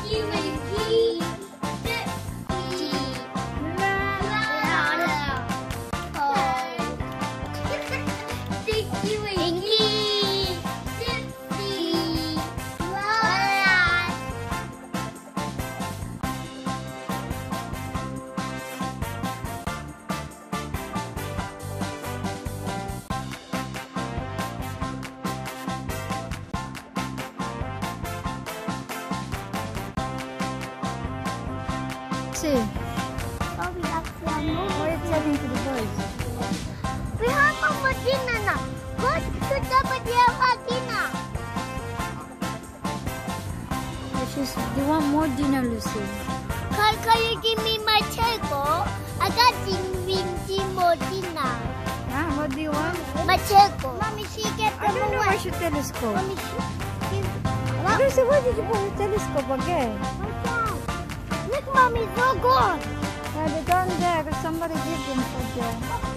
See. Oh, we have some more. What are you telling to the boys? We have more dinner now. Go to the dinner. You want more dinner, Lucy? Can you give me my table? I got more dinner. Huh? What do you want? My table. Mommy, she get I don't know where's your telescope. Mommy, Lucy, where did you put your telescope again? Look, Mommy, it's all gone. They're gone there because somebody gave them for there.